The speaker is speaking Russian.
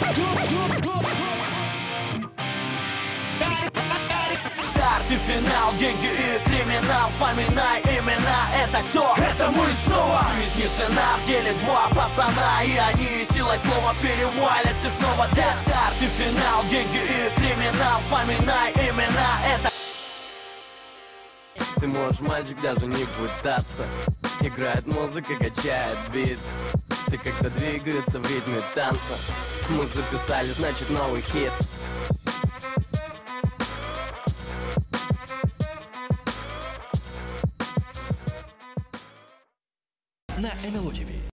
Старт и финал, деньги и криминал. Вспоминай имена, это кто? Это мы снова. Жизни цена, в деле два пацана, и они силой слова перевалят всех снова. Да, старт и финал, деньги и криминал. Вспоминай имена, это... Ты можешь, мальчик, даже не пытаться. Играет музыка, качает бит. Все как-то двигаются в ритме танца. Мы записали, значит, новый хит. На НЛО ТВ.